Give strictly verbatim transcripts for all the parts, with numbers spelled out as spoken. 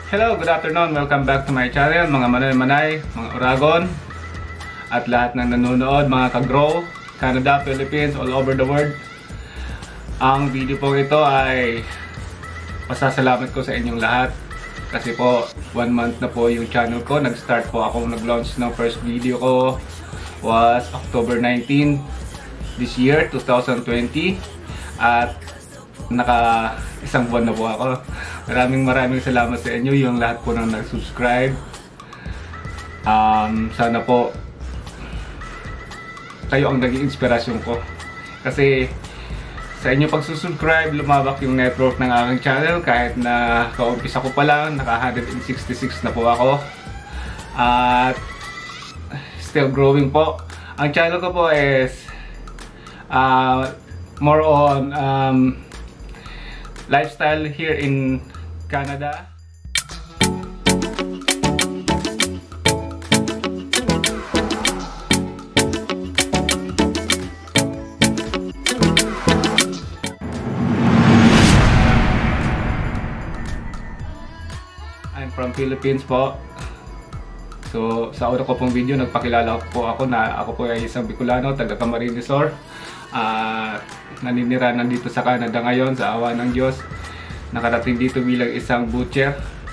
Hello, good afternoon. Welcome back to my channel, mga manay-manay, mga Uragon, at lahat ng nanonood, mga ka-grow, Canada, Philippines, all over the world. Ang video po ito ay pasasalamat ko sa inyong lahat kasi po one month na po yung channel ko. Nag-start po ako, nag-launch ng first video ko was October nineteenth this year, two thousand twenty, at naka isang buwan na po ako. Maraming maraming salamat sa inyo, yung lahat po nang nag-subscribe. Um, sana po kayo ang naging inspirasyon ko. Kasi sa inyo pag-subscribe, lumabak yung network ng aking channel. Kahit na kaumpisa ko pa lang, naka one hundred sixty-six na po ako. At still growing po. Ang channel ko po is uh, more on um, lifestyle here in Canada. I'm from Philippines po. So sa una ko pong video, nagpakilala po ako na ako po ay isang Bicolano, taga Camarines Sur. Uh, naninira nandito sa Canada ngayon sa awa ng Diyos. Nakarating dito bilang isang butcher.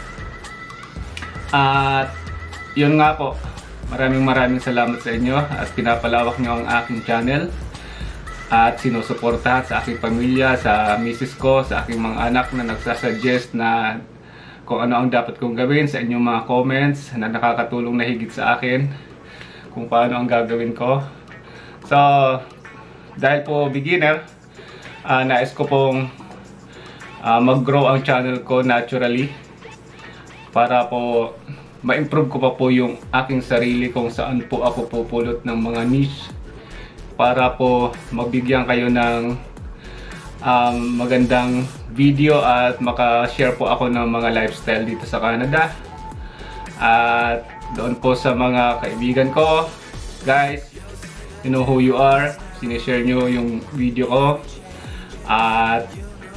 At yun nga po, maraming maraming salamat sa inyo at pinapalawak nyo ang aking channel at sinusuportahan sa aking pamilya, sa misis ko, sa aking mga anak na nagsasuggest na kung ano ang dapat kong gawin sa inyong mga comments na nakakatulong na higit sa akin kung paano ang gagawin ko. So dahil po beginner, uh, nais ko pong uh, mag-grow ang channel ko naturally para po ma-improve ko pa po yung aking sarili kung saan po ako pupulot ng mga niche para po mabigyan kayo ng um, magandang video at maka-share po ako ng mga lifestyle dito sa Canada. At doon po sa mga kaibigan ko, guys, you know who you are, sinishare nyo yung video ko. At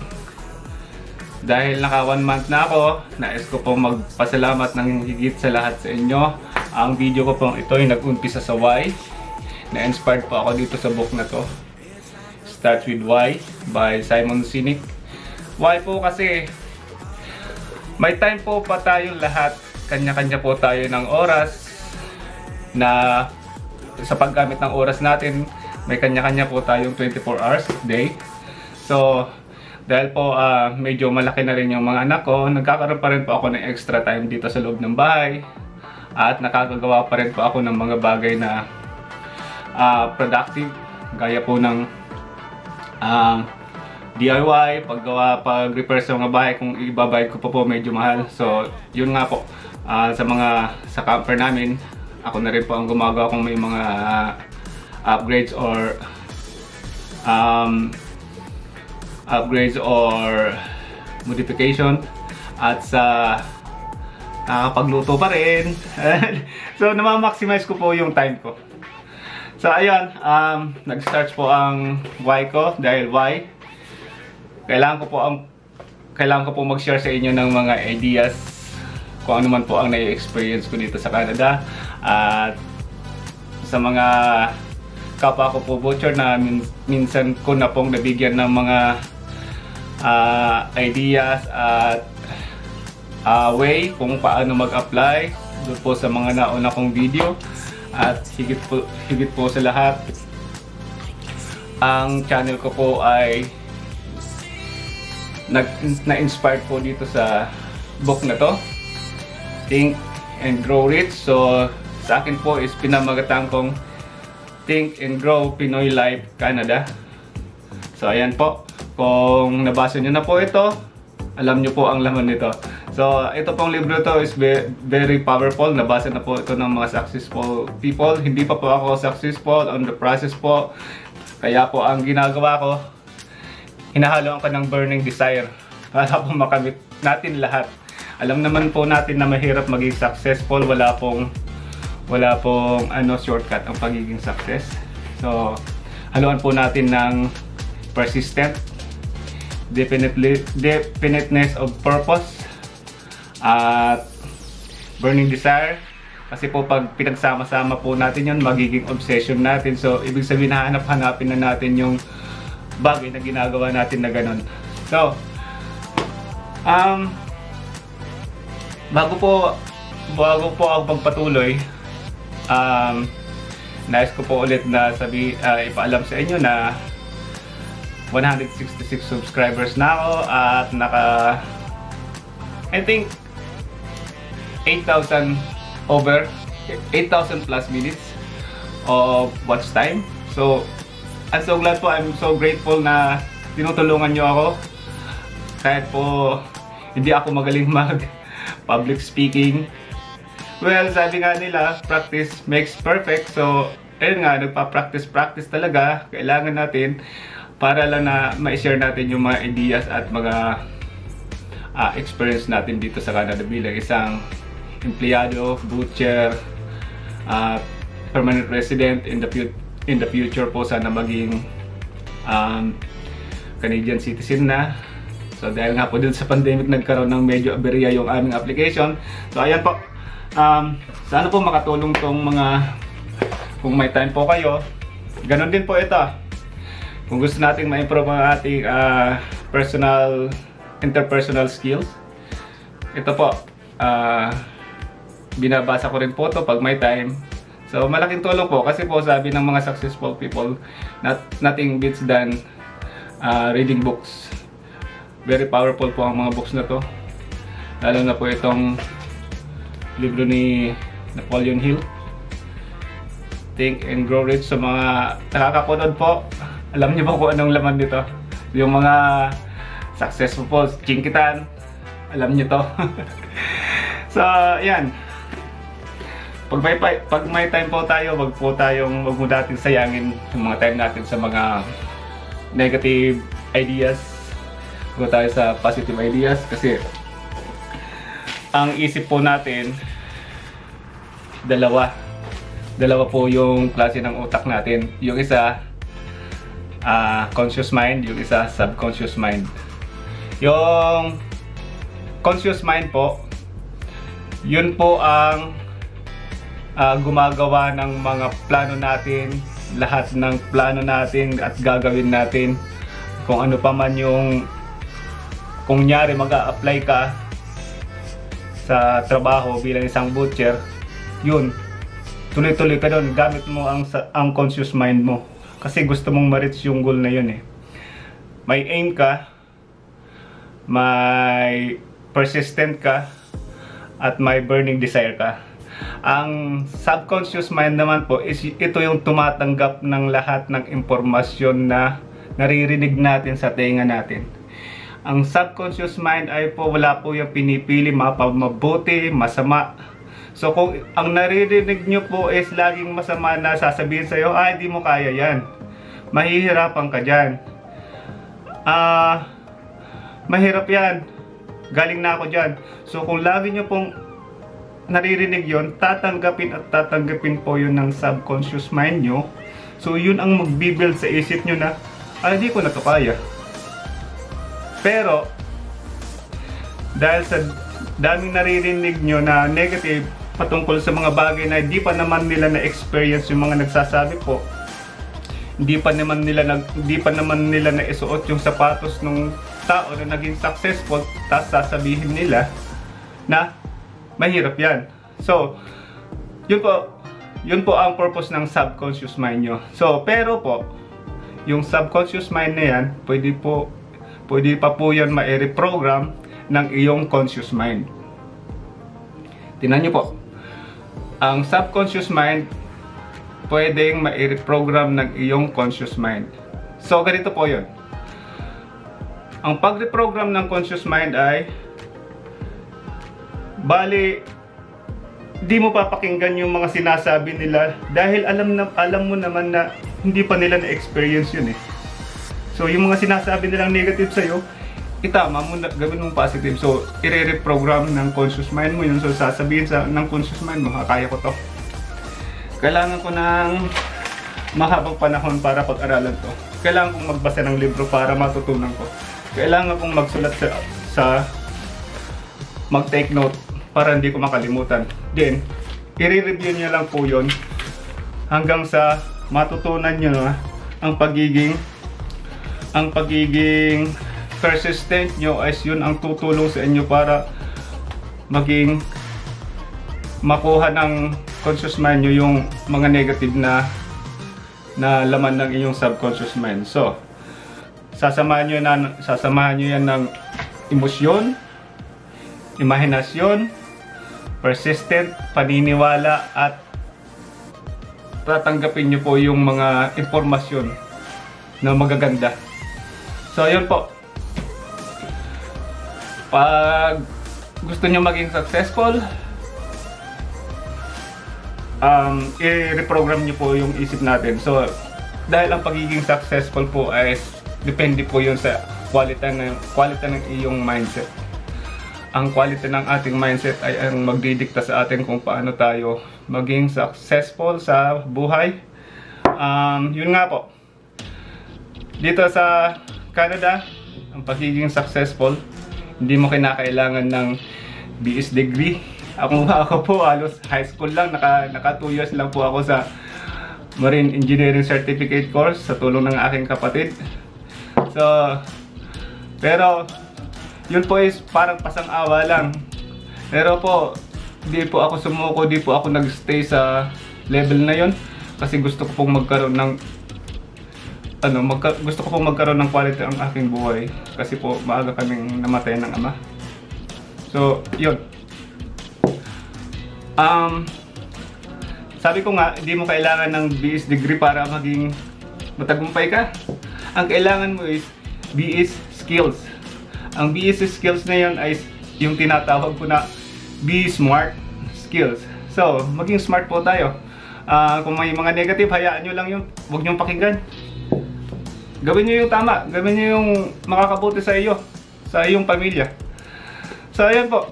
dahil naka one month na ako, nais ko pong magpasalamat ng higit sa lahat sa inyo. Ang video ko pong ito ay nag-umpisa sa Why. Na-inspired po ako dito sa book na to, Start with Why by Simon Sinek. Why po kasi may time po pa tayong lahat, kanya-kanya po tayo ng oras na sa paggamit ng oras natin. May kanya-kanya po tayong twenty-four hours a day. So, dahil po uh, medyo malaki na rin yung mga anak ko, nagkakaroon pa rin po ako ng extra time dito sa loob ng bahay. At nakakagawa pa rin po ako ng mga bagay na uh, productive. Gaya po ng uh, D I Y, paggawa, pag-repair sa mga bahay kung ibabayad ko po po medyo mahal. So, yun nga po. Uh, sa mga, sa camper namin, ako na rin po ang gumagawa kung may mga uh, upgrades or um, upgrades or modification at sa nakakapagluto pa rin. So namamaximize ko po yung time ko. So ayun, um, nag-start po ang why ko dahil why kailangan ko po ang kailangan ko po mag-share sa inyo ng mga ideas kung ano man po ang na-experience ko dito sa Canada at sa mga kapwa ko po butcher na min minsan ko na pong nabigyan ng mga uh, ideas at uh, way kung paano mag-apply doon po sa mga nauna kong video. At higit po, higit po sa lahat, ang channel ko po ay na-inspired po dito sa book na to, Think and Grow Rich. So sa akin po is pinamagatan kong Think and Grow Pinoy Life Canada. So ayan po, kung nabasa nyo na po ito, alam nyo po ang laman nito. So ito pong libro to is very powerful. Nabasa na po ito ng mga successful people. Hindi pa po ako successful, on the process po. Kaya po ang ginagawa ko, hinahaloan ko ng burning desire para po makamit natin lahat. Alam naman po natin na mahirap maging successful. Wala pong wala pong ano shortcut ang pagiging success. So haluan po natin ng persistent, definitely definiteness of purpose, at burning desire. Kasi po pag pinagsama-sama po natin yun, magiging obsession natin. So, ibig sabihin, hanap-hanapin na natin yung bagay na ginagawa natin na ganun. So, um, bago po, bago po ako pagpatuloy, um, nais ko po ulit na sabi, uh, ipaalam sa inyo na one hundred sixty-six subscribers na ako at naka, I think, eight thousand over eight thousand plus minutes of watch time. So, I'm so glad po, I'm so grateful na tinutulungan nyo ako. Kahit po hindi ako magaling mag public speaking. Well, sabi nga nila, practice makes perfect. So, ayun nga, nagpa-practice-practice talaga. Kailangan natin para lang na ma-share natin yung mga ideas at mga uh, experience natin dito sa Canada bilang isang empleyado, butcher, uh, permanent resident in the in the future po, sana maging um, Canadian citizen na. So dahil nga po din sa pandemic, nagkaroon ng medyo aberya yung aming application. So ayan po, um, sana po makatulong tong mga, kung may time po kayo. Ganon din po ito, kung gusto nating ma-improve ang ating uh, personal, interpersonal skills. Ito po, uh, binabasa ko rin po ito pag may time. So malaking tulong po kasi po sabi ng mga successful people, not, nothing beats than uh, reading books. Very powerful po ang mga books na to. Lalo na po itong libro ni Napoleon Hill, Think and Grow Rich. So mga nakakapunod po, alam niyo po kung anong laman nito. Yung mga successful po, Chinkitan, alam niyo to. So yan, Pag may, pag may time po tayo, wag po tayong, wag mo natin sayangin yung mga time natin sa mga negative ideas. Wag tayo sa positive ideas kasi ang isip po natin, dalawa. Dalawa po yung klase ng utak natin. Yung isa, uh, conscious mind, yung isa, subconscious mind. Yung conscious mind po, yun po ang Uh, gumagawa ng mga plano natin, lahat ng plano natin at gagawin natin. Kung ano pa man yung, kung nyari mag-a-apply ka sa trabaho bilang isang butcher, yun, tuloy-tuloy ka doon, gamit mo ang, ang conscious mind mo. Kasi gusto mong ma-reach yung goal na yun eh. May aim ka, may persistent ka, at may burning desire ka. Ang subconscious mind naman po is ito yung tumatanggap ng lahat ng impormasyon na naririnig natin sa tenga natin. Ang subconscious mind ay po wala po yung pinipili mapabuti, masama. So kung ang naririnig nyo po is laging masama na sasabihin sa'yo, ah, hindi mo kaya yan, mahihirapan ka dyan, ah, mahirap yan, galing na ako dyan. So kung lagi nyo pong naririnig yon, tatanggapin at tatanggapin po yun ng subconscious mind nyo. So yun ang magbibuild sa isip nyo na, ah, hindi ko na to kaya. Pero dahil sa daming naririnig nyo na negative patungkol sa mga bagay na hindi pa naman nila na-experience yung mga nagsasabi po, hindi pa naman nila nag, hindi pa naman nila na-isuot yung sapatos ng tao na naging successful, tapos sasabihin nila na mahirap yan. So, yun po, yun po ang purpose ng subconscious mind nyo. So, pero po, yung subconscious mind na yan, pwede po, pwede pa po yan ma-reprogram ng iyong conscious mind. Tingnan nyo po, ang subconscious mind, pwedeng ma-reprogram ng iyong conscious mind. So, ganito po yun. Ang pag-reprogram ng conscious mind ay bali, di mo papakinggan yung mga sinasabi nila dahil alam na alam mo naman na hindi pa nila na-experience yun eh. So yung mga sinasabi nilang negative sa'yo, itama mo, gawin mong positive. So i-reprogram ng conscious mind mo yun. So sasabihin sa ng conscious mind mo, ha, kaya ko to. Kailangan ko ng mahabang panahon para pag-aralan to. Kailangan kong magbasa ng libro para matutunan ko. Kailangan kong magsulat sa, sa mag-take note para hindi ko makalimutan. Then, i-review nyo lang po yun hanggang sa matutunan nyo na ang pagiging ang pagiging persistent nyo as yun ang tutulong sa inyo para maging makuha ng conscious mind nyo yung mga negative na na laman ng inyong subconscious mind. So, sasamahan nyo, na, sasamahan nyo yan ng emosyon, imahinasyon, persistent, paniniwala, at tatanggapin nyo po yung mga informasyon na magaganda. So, yun po. Pag gusto nyo maging successful, um, i-reprogram nyo po yung isip natin. So, dahil ang pagiging successful po ay depende po yun sa quality ng, quality ng iyong mindset. Ang quality ng ating mindset ay ang magdidikta sa atin kung paano tayo maging successful sa buhay. Um, yun nga po. Dito sa Canada, ang pagiging successful, hindi mo kinakailangan ng B S degree. Ako, ako po halos high school lang, naka, naka two years lang po ako sa Marine Engineering Certificate course sa tulong ng aking kapatid. So, pero yun po is parang pasang-awa lang. Pero po, di po ako sumuko, di po ako nag-stay sa level na yun kasi gusto ko pong magkaroon ng ano, magka, gusto ko pong magkaroon ng quality ang aking buhay kasi po maaga kaming namatay ng ama. So, yun. Um, sabi ko nga, hindi mo kailangan ng B S degree para maging matagumpay ka. Ang kailangan mo is B S skills. Ang B S skills na yun ay yung tinatawag ko na be smart skills. So, maging smart po tayo. Uh, kung may mga negative, hayaan nyo lang yun. Huwag nyo pakinggan. Gawin nyo yung tama. Gawin nyo yung makakabuti sa iyo. Sa iyong pamilya. So, ayan po.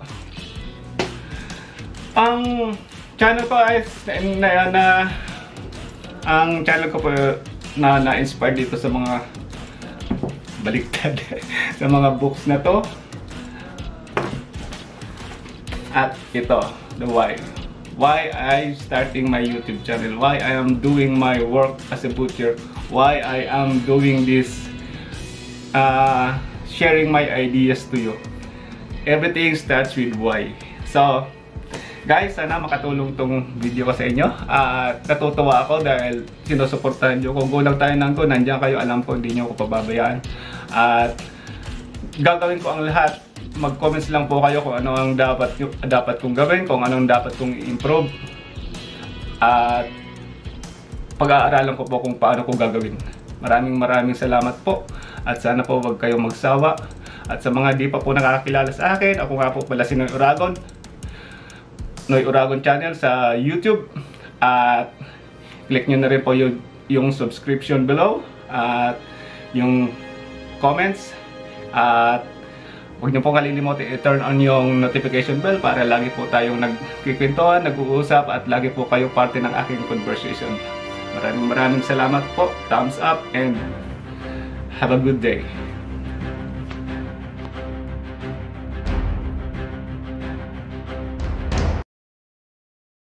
Ang channel ko ay na, na, na ang channel ko po na na-inspire dito sa mga baliktad sa mga books na to. At ito, the why. Why I starting my YouTube channel. Why I am doing my work as a butcher. Why I am doing this, uh, sharing my ideas to you. Everything starts with why. So, guys, sana makatulong tong video ko sa inyo. At uh, natutuwa ako dahil sinusuportahan nyo. Kung kulang tayo ng ko, nandiyan kayo. Alam ko, hindi nyo ako pababayaan. At gagawin ko ang lahat. Mag-comments lang po kayo kung ano ang dapat, dapat kong gawin, kung anong dapat kong i-improve. At pag-aaralan ko po kung paano ko gagawin. Maraming maraming salamat po. At sana po wag kayong magsawa. At sa mga di pa po nakakilala sa akin, ako nga po pala si Noy Uragon. Noy Uragon channel sa YouTube. At click nyo na rin po yung, yung subscription below. At yung comments. At huwag niyo pong kalilimutin i-turn on yung notification bell para lagi po tayong nagkikwentuhan, nag-uusap at lagi po kayo parte ng aking conversation. Maraming maraming salamat po. Thumbs up and have a good day.